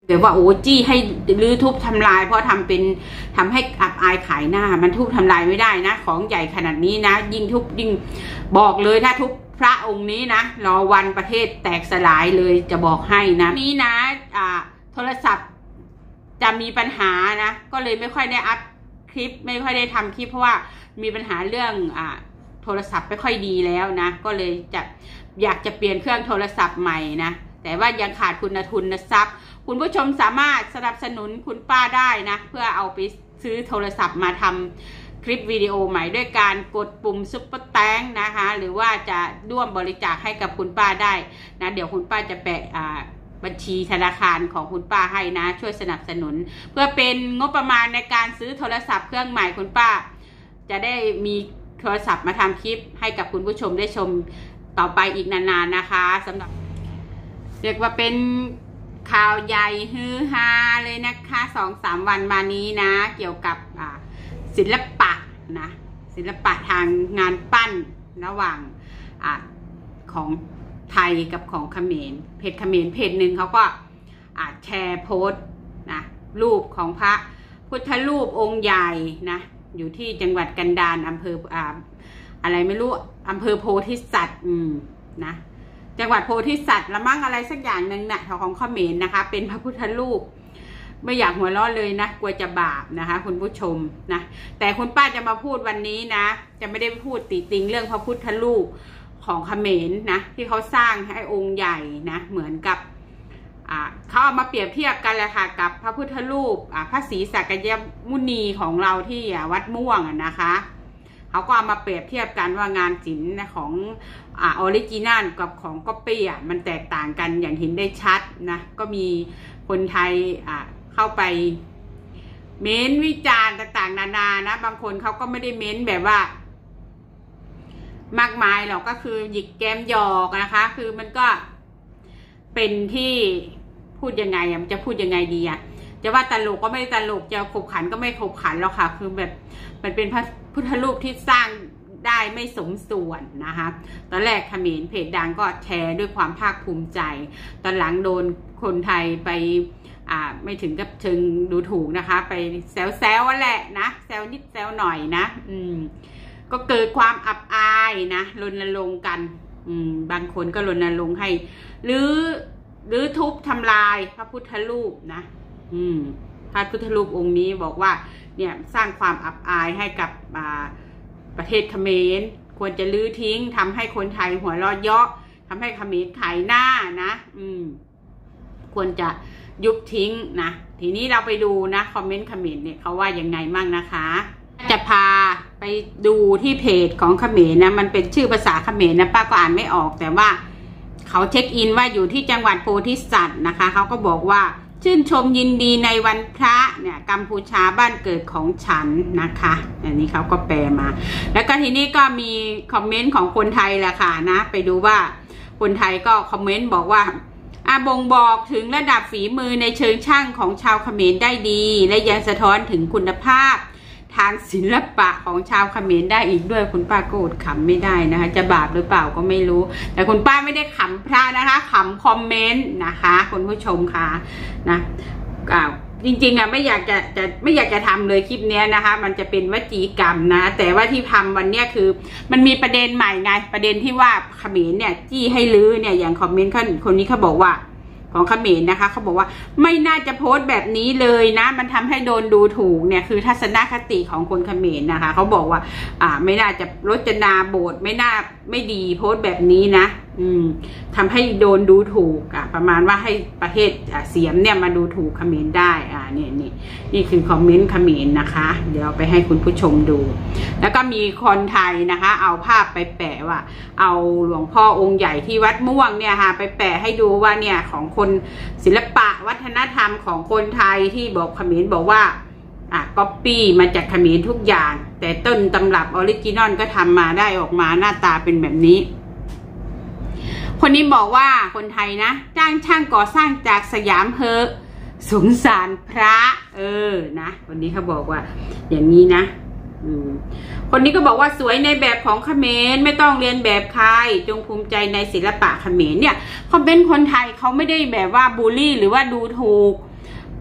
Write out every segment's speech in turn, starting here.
แบบว่าโอ้จี้ให้รื้อทุบทำลายเพราะทำให้อับอายขายหน้ามันทุบทำลายไม่ได้นะของใหญ่ขนาดนี้นะยิ่งทุบยิ่งบอกเลยถ้าทุบพระองค์นี้นะรอวันประเทศแตกสลายเลยจะบอกให้นะนี้นะโทรศัพท์จะมีปัญหานะก็เลยไม่ค่อยได้อัพคลิปไม่ค่อยได้ทำคลิปเพราะว่ามีปัญหาเรื่องโทรศัพท์ไม่ค่อยดีแล้วนะก็เลยอยากจะเปลี่ยนเครื่องโทรศัพท์ใหม่นะแต่ว่ายังขาดคุณทุนทรัพย์คุณผู้ชมสามารถสนับสนุนคุณป้าได้นะเพื่อเอาไปซื้อโทรศัพท์มาทำคลิปวิดีโอใหม่ด้วยการกดปุ่มซุปเปอร์แตงนะคะหรือว่าจะร่วมบริจาคให้กับคุณป้าได้นะเดี๋ยวคุณป้าจะแปะบัญชีธนาคารของคุณป้าให้นะช่วยสนับสนุนเพื่อเป็นงบประมาณในการซื้อโทรศัพท์เครื่องใหม่คุณป้าจะได้มีโทรศัพท์มาทำคลิปให้กับคุณผู้ชมได้ชมต่อไปอีกนานๆนะคะสำหรับเรียกว่าเป็นข่าวใหญ่ฮือฮาเลยนะคะ 2-3 วันมานี้นะเกี่ยวกับศิลปะนะศิลปะทางงานปั้นระหว่างของไทยกับของเขมรเพจเขมรเพจหนึ่งเขาก็แชร์โพสต์นะรูปของพระพุทธรูปองค์ใหญ่นะอยู่ที่จังหวัดกันดารอำเภออะไรไม่รู้อำเภอโพธิสัตว์นะจังหวัดโพธิสัตว์ละมั่งอะไรสักอย่างหนึ่งนะของเขมรนะคะเป็นพระพุทธรูปไม่อยากหัวเราะเลยนะกลัวจะบาปนะคะคุณผู้ชมนะแต่คุณป้าจะมาพูดวันนี้นะจะไม่ได้พูดติติงเรื่องพระพุทธรูปของเขมรนะที่เขาสร้างให้องค์ใหญ่นะเหมือนกับเขาเอามาเปรียบเทียบกันเลยค่ะกับพระพุทธรูปพระศรีสักยมุนีของเราที่วัดม่วงนะคะเขาก็เอามาเปรียบเทียบกันว่างานศิลป์ของออริจินัลกับของก๊อปปี้มันแตกต่างกันอย่างเห็นได้ชัดนะก็มีคนไทยเข้าไปเม้นวิจารณ์ต่างๆนานานะบางคนเขาก็ไม่ได้เม้นแบบว่ามากมายหรอกก็คือหยิกแก้มหยอกนะคะคือมันก็เป็นที่พูดยังไงมันจะพูดยังไงดีจะว่าตลกก็ไม่ตลกจะขบขันก็ไม่ขบขันหรอกค่ะคือแบบมันเป็นพระพุทธรูปที่สร้างได้ไม่สมส่วนนะคะตอนแรกเขมรเพจดังก็แชร์ด้วยความภาคภูมิใจตอนหลังโดนคนไทยไปไม่ถึงกับเชิงดูถูกนะคะไปแซวๆแหละนะแซวนิดแซวหน่อยนะก็เกิดความอับอายนะรณรงค์กันบางคนก็รณรงค์ให้หรือทุบทำลายพระพุทธรูปนะพระพุทธรูปองค์นี้บอกว่าเนี่ยสร้างความอับอายให้กับประเทศเขมรควรจะลื้อทิ้งทำให้คนไทยหัวเราะเยาะทำให้เขมรขายหน้านะควรจะยุบทิ้งนะทีนี้เราไปดูนะคอมเมนต์เขมรเนี่ยเขาว่ายังไงมั่งนะคะจะพาไปดูที่เพจของเขมรนะมันเป็นชื่อภาษาเขมรนะป้าก็อ่านไม่ออกแต่ว่าเขาเช็คอินว่าอยู่ที่จังหวัดโพธิสัตว์นะคะเขาก็บอกว่าชื่นชมยินดีในวันพระเนี่ยกัมพูชาบ้านเกิดของฉันนะคะอันนี้เขาก็แปลมาแล้วก็ทีนี้ก็มีคอมเมนต์ของคนไทยแหละค่ะนะไปดูว่าคนไทยก็คอมเมนต์บอกว่าบ่งบอกถึงระดับฝีมือในเชิงช่างของชาวเขมรได้ดีและยังสะท้อนถึงคุณภาพทางศิลปะของชาวเขมรได้อีกด้วยคุณป้าก็อดขำไม่ได้นะคะจะบาปหรือเปล่าก็ไม่รู้แต่คุณป้าไม่ได้ขำพระนะคะขำคอมเมนต์นะคะคุณผู้ชมค่ะนะจริงๆไม่อยากจะทำเลยคลิปนี้นะคะมันจะเป็นวจีกรรมนะแต่ว่าที่ทำวันนี้คือมันมีประเด็นใหม่ไงประเด็นที่ว่าเขมรเนี่ยจี้ให้ลื้อเนี่ยอย่างคอมเมนต์คนนี้เขาบอกว่าของเขมรนะคะเขาบอกว่าไม่น่าจะโพสต์แบบนี้เลยนะมันทำให้โดนดูถูกเนี่ยคือทัศนคติของคนเขมรนะคะเขาบอกว่าไม่น่าจะรจนาโบสไม่ดีโพสต์แบบนี้นะทำให้โดนดูถูกประมาณว่าให้ประเทศเสียมเนี่ยมาดูถูกเขมรได้นี่คือคอมเมนต์เขมรนะคะเดี๋ยวไปให้คุณผู้ชมดูแล้วก็มีคนไทยนะคะเอาภาพไปแปะว่าเอาหลวงพ่อองค์ใหญ่ที่วัดม่วงเนี่ยค่ะไปแปะให้ดูว่าเนี่ยของคนศิลปะวัฒนธรรมของคนไทยที่บอกเขมรบอกว่าก๊อปปี้มาจากเขมรทุกอย่างแต่ต้นตำรับออริจินอลก็ทำมาได้ออกมาหน้าตาเป็นแบบนี้คนนี้บอกว่าคนไทยนะจ้างช่างก่อสร้างจากสยามเฮอสงสารพระนะคนนี้เขาบอกว่าอย่างนี้นะคนนี้ก็บอกว่าสวยในแบบของเขมรไม่ต้องเรียนแบบใครจงภูมิใจในศิลปะเขมรเนี่ยเขาเป็นคนไทยเขาไม่ได้แบบว่าบูลลี่หรือว่าดูถูก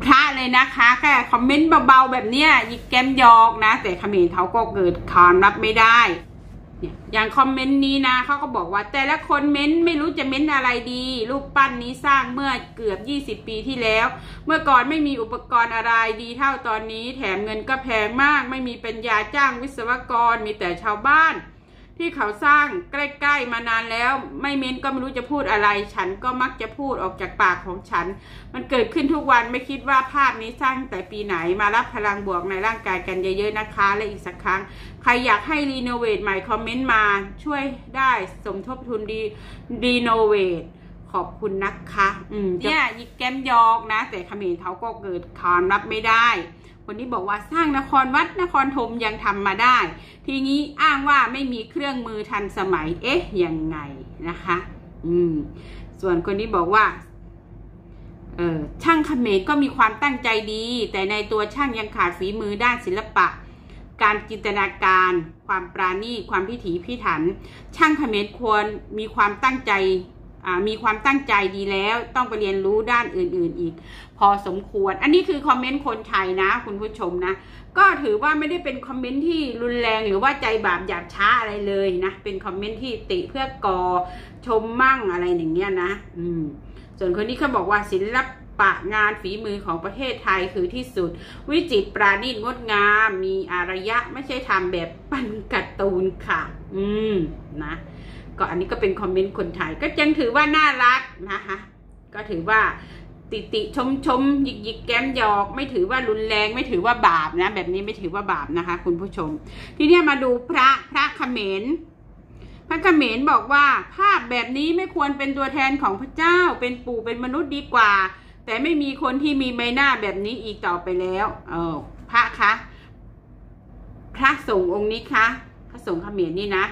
พระเลยนะคะแค่คอมเมนต์เบาๆแบบเนี้ยยิกแก้มยอกนะแต่เขมรเขาก็เกิดความรับไม่ได้อย่างคอมเมนต์นี้นะเขาก็บอกว่าแต่ละคนเม้นไม่รู้จะเม้นอะไรดีรูปปั้นนี้สร้างเมื่อเกือบ20 ปีที่แล้วเมื่อก่อนไม่มีอุปกรณ์อะไรดีเท่าตอนนี้แถมเงินก็แพงมากไม่มีปัญญาจ้างวิศวกรมีแต่ชาวบ้านที่เขาสร้างใกล้ๆมานานแล้วไม่เม้นก็ไม่รู้จะพูดอะไรฉันก็มักจะพูดออกจากปากของฉันมันเกิดขึ้นทุกวันไม่คิดว่าภาพนี้สร้างแต่ปีไหนมารับพลังบวกในร่างกายกันเยอะๆนะคะและอีกสักครั้งใครอยากให้รีโนเวทใหม่คอมเมนต์มาช่วยได้สมทบทุนรีโนเวทขอบคุณนะคะเนี่ยยิกแก้มยอกนะแต่เขมรเขาก็เกิดความรับไม่ได้คนนี้บอกว่าสร้างนครวัดนครธมยังทำมาได้ทีนี้อ้างว่าไม่มีเครื่องมือทันสมัยเอ๊ะยังไงนะคะส่วนคนนี้บอกว่าช่างเขมรก็มีความตั้งใจดีแต่ในตัวช่างยังขาดฝีมือด้านศิลปะการจินตนาการความปราณีตความพิถีพิถันช่างเขมรควรมีความตั้งใจดีแล้วต้องไปเรียนรู้ด้านอื่นๆอีกพอสมควรอันนี้คือคอมเมนต์คนไทยนะคุณผู้ชมนะก็ถือว่าไม่ได้เป็นคอมเมนต์ที่รุนแรงหรือว่าใจบาปหยาบช้าอะไรเลยนะเป็นคอมเมนต์ที่ติเพื่อก่อชมมั่งอะไรอย่างเงี้ยนะส่วนคนนี้เขาบอกว่าศิลปะงานฝีมือของประเทศไทยคือที่สุดวิจิตรปราณีตงดงามมีอารยะไม่ใช่ทำแบบปั้นการ์ตูนค่ะนะก็อันนี้ก็เป็นคอมเมนต์คนไทยก็ยังถือว่าน่ารักนะคะก็ถือว่าติชมหยิกแก้มยอกไม่ถือว่ารุนแรงไม่ถือว่าบาปนะแบบนี้ไม่ถือว่าบาปนะคะคุณผู้ชมทีนี้มาดูพระเขมรพระเขมรบอกว่าภาพแบบนี้ไม่ควรเป็นตัวแทนของพระเจ้าเป็นปู่เป็นมนุษย์ดีกว่าแต่ไม่มีคนที่มีใบหน้าแบบนี้อีกต่อไปแล้วพระคะพระสงฆ์องค์นี้คะพระสงฆ์เขมรนี่นะ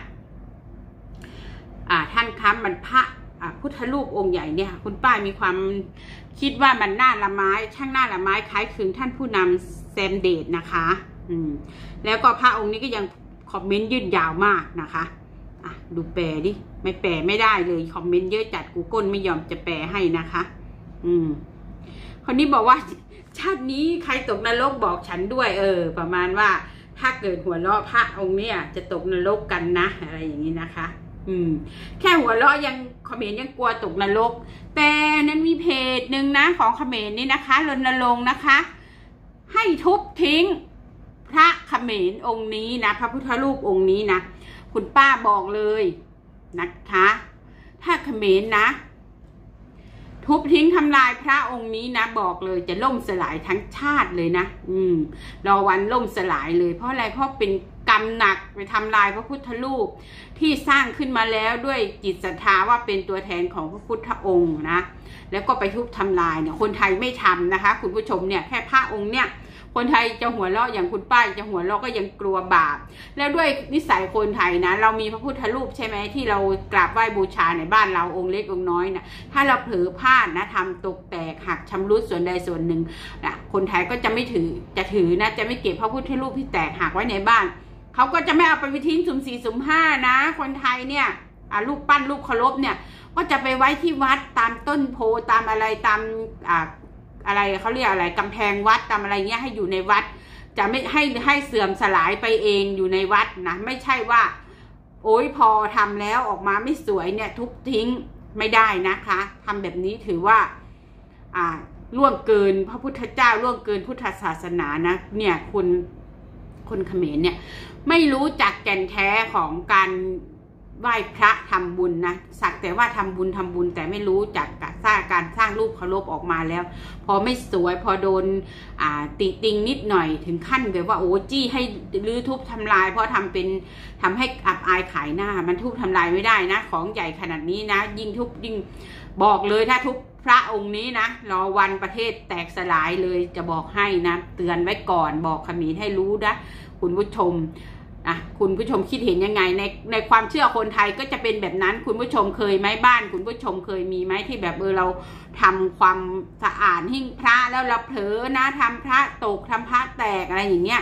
ท่านคะมันพระพุทธรูปองค์ใหญ่เนี่ยคุณป้ามีความคิดว่ามันน่าละไม้ช่างน่าละไม้คล้ายคลึงท่านผู้นำแซมเดชนะคะแล้วก็พระองค์นี้ก็ยังคอมเมนต์ยืดยาวมากนะคะดูแปลดิไม่แปลไม่ได้เลยคอมเมนต์เยอะจัด Google ไม่ยอมจะแปลให้นะคะคนนี้บอกว่าชาตินี้ใครตกนรกบอกฉันด้วยประมาณว่าถ้าเกิดหัวเราะพระองค์เนี่ยจะตกนรกกันนะอะไรอย่างนี้นะคะแค่หัวเราะยังเขมรยังกลัวตกนรกแต่นั้นมีเพจหนึ่งนะของเขมรนี่นะคะรณรงค์นะคะให้ทุบทิ้งพระเขมรองค์นี้นะพระพุทธรูปองค์นี้นะคุณป้าบอกเลยนะคะถ้าเขมรนะทุบทิ้งทำลายพระองค์นี้นะบอกเลยจะล่มสลายทั้งชาติเลยนะรอวันล่มสลายเลยเพราะอะไรเพราะเป็นกรรมหนักไปทำลายพระพุทธรูปที่สร้างขึ้นมาแล้วด้วยจิตศรัทธาว่าเป็นตัวแทนของพระพุทธองค์นะแล้วก็ไปทุบทำลายเนี่ยคนไทยไม่ทำนะคะคุณผู้ชมเนี่ยแค่พระองค์เนี่ยคนไทยจะหัวเราะอย่างคุณป้าจะหัวเราะก็ยังกลัวบาปแล้วด้วยนิสัยคนไทยนะเรามีพระพุทธรูปใช่ไหมที่เรากราบไหว้บูชาในบ้านเราองค์เล็กองค์น้อยนะถ้าเราเผลอพลาดนะทำตกแตกหักชำรุดส่วนใดส่วนหนึ่งนะคนไทยก็จะไม่ถือนะจะไม่เก็บพระพุทธรูปที่แตกหักไว้ในบ้านเขาก็จะไม่เอาไปทิ้งสุ่ม4สุ่ม5นะคนไทยเนี่ยรูปปั้นรูปเคารพเนี่ยก็จะไปไว้ที่วัดตามต้นโพตามอะไรตามอะไรเขาเรียกอะไรกำแพงวัดตามอะไรเงี้ยให้อยู่ในวัดจะไม่ให้เสื่อมสลายไปเองอยู่ในวัดนะไม่ใช่ว่าโอ๊ยพอทำแล้วออกมาไม่สวยเนี่ยทุบทิ้งไม่ได้นะคะทำแบบนี้ถือว่าล่วงเกินพระพุทธเจ้าล่วงเกินพุทธศาสนานะเนี่ยคนเขมรเนี่ยไม่รู้จักแก่นแท้ของการไหว้พระทำบุญนะสักแต่ว่าทำบุญแต่ไม่รู้จักการสร้างรูปเคารพออกมาแล้วพอไม่สวยพอโดนติติงนิดหน่อยถึงขั้นแบบว่าโอ้จี้ให้รื้อทุบทำลายเพราะทำให้อับอายขายหน้ามันทุบทำลายไม่ได้นะของใหญ่ขนาดนี้นะยิ่งทุบยิ่งบอกเลยถ้าทุบพระองค์นี้นะรอวันประเทศแตกสลายเลยจะบอกให้นะเตือนไว้ก่อนบอกเขมรให้รู้นะคุณผู้ชมคุณผู้ชมคิดเห็นยังไงในความเชื่อคนไทยก็จะเป็นแบบนั้นคุณผู้ชมเคยไหมบ้านคุณผู้ชมเคยมีไหมที่แบบเราทำความสะอาดหิ้งพระแล้วเราเผลอนะทำพระตกทำพระแตกอะไรอย่างเงี้ย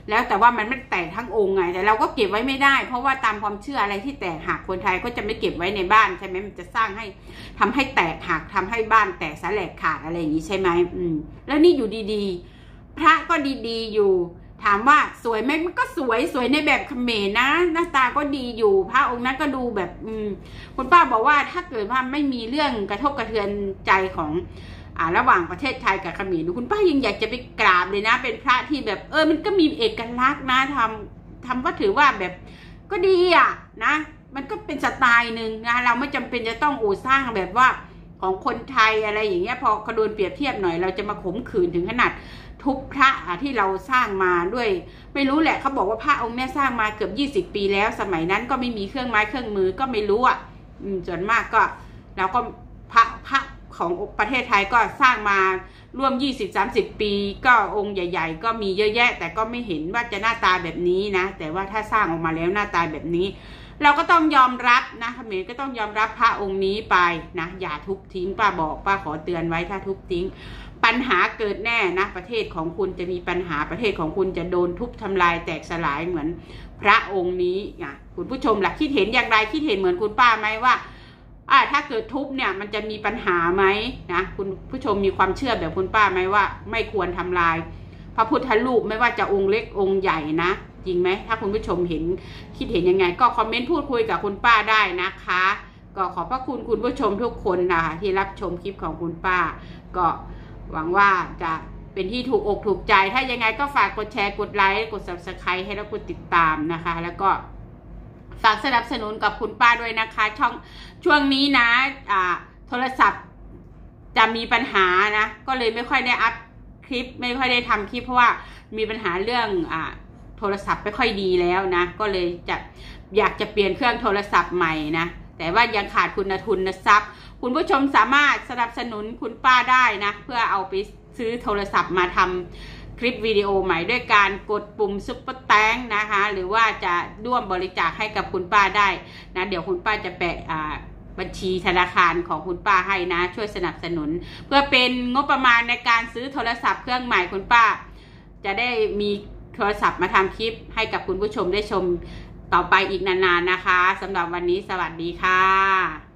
แล้วแต่ว่ามันไม่แตกทั้งองค์ไงแต่เราก็เก็บไว้ไม่ได้เพราะว่าตามความเชื่ออะไรที่แตกหักคนไทยก็จะไม่เก็บไว้ในบ้านใช่ไหมมันจะสร้างให้ทำให้แตกหักทำให้บ้านแตกสลายขาดอะไรอย่างนี้ใช่ไหมแล้วนี่อยู่ดีๆพระก็ดีๆอยู่ถามว่าสวยไหมมันก็สวยในแบบเขมรนะหน้าตาก็ดีอยู่พระองค์นั้นก็ดูแบบคุณป้าบอกว่าถ้าเกิดว่าไม่มีเรื่องกระทบกระเทือนใจของระหว่างประเทศไทยกับเขมรคุณป้ายังอยากจะไปกราบเลยนะเป็นพระที่แบบมันก็มีเอกลักษณ์นะทำก็ถือว่าแบบก็ดีนะมันก็เป็นสไตล์หนึ่งนะเราไม่จำเป็นจะต้องสร้างแบบว่าของคนไทยอะไรอย่างเงี้ยพอเขาโดนเปรียบเทียบหน่อยเราจะมาข่มขืนถึงขนาดทุบพระที่เราสร้างมาด้วยไม่รู้แหละเขาบอกว่าพระองค์เนี่ยสร้างมาเกือบ20 ปีแล้วสมัยนั้นก็ไม่มีเครื่องไม้เครื่องมือก็ไม่รู้ส่วนมากก็เราก็พระของประเทศไทยก็สร้างมาร่วม20-30 ปีก็องค์ใหญ่ๆก็มีเยอะแยะแต่ก็ไม่เห็นว่าจะหน้าตาแบบนี้นะแต่ว่าถ้าสร้างออกมาแล้วหน้าตาแบบนี้เราก็ต้องยอมรับนะเขมรก็ต้องยอมรับพระองค์นี้ไปนะอย่าทุบทิ้งป้าขอเตือนไว้ถ้าทุบทิ้งปัญหาเกิดแน่นะประเทศของคุณจะมีปัญหาประเทศของคุณจะโดนทุบทำลายแตกสลายเหมือนพระองค์นี้คุณผู้ชมล่ะคิดเห็นอย่างไรคิดเห็นเหมือนคุณป้าไหมว่าถ้าเกิดทุบเนี่ยมันจะมีปัญหาไหมนะคุณผู้ชมมีความเชื่อแบบคุณป้าไหมว่าไม่ควรทำลายพระพุทธรูปไม่ว่าจะองค์เล็กองค์ใหญ่นะจริงไหมถ้าคุณผู้ชมคิดเห็นยังไงก็คอมเมนต์พูดคุยกับคุณป้าได้นะคะก็ขอบพระคุณคุณผู้ชมทุกคนนะคะที่รับชมคลิปของคุณป้าก็หวังว่าจะเป็นที่ถูกอกถูกใจถ้ายังไงก็ฝากกดแชร์กดไลค์กด Subscribe ให้แล้วกดติดตามนะคะแล้วก็ฝากสนับสนุนกับคุณป้าด้วยนะคะช่วงนี้นะโทรศัพท์จะมีปัญหานะก็เลยไม่ค่อยได้อัพคลิปไม่ค่อยได้ทำคลิปเพราะว่ามีปัญหาเรื่องโทรศัพท์ไม่ค่อยดีแล้วนะก็เลยอยากจะเปลี่ยนเครื่องโทรศัพท์ใหม่นะแต่ว่ายังขาดคุณทุนทรัพย์คุณผู้ชมสามารถสนับสนุนคุณป้าได้นะเพื่อเอาไปซื้อโทรศัพท์มาทำคลิปวิดีโอใหม่ด้วยการกดปุ่มซุปเปอร์แตงนะคะหรือว่าจะร่วมบริจาคให้กับคุณป้าได้นะเดี๋ยวคุณป้าจะแปะบัญชีธนาคารของคุณป้าให้นะช่วยสนับสนุนเพื่อเป็นงบประมาณในการซื้อโทรศัพท์เครื่องใหม่คุณป้าจะได้มีโทรศัพท์มาทำคลิปให้กับคุณผู้ชมได้ชมต่อไปอีกนานๆนะคะสำหรับวันนี้สวัสดีค่ะ